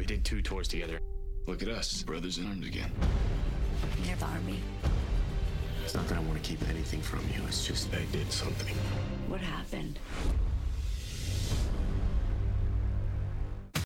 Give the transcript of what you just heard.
We did 2 tours together. Look at us, brothers in arms again. You're the army. It's not that I want to keep anything from you. It's just I did something. What happened?